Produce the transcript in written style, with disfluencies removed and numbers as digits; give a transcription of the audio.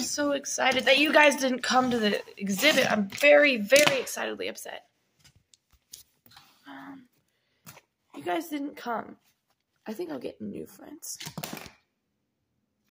so excited that you guys didn't come to the exhibit. I'm very, very excitedly upset. You guys didn't come. I think I'll get new friends.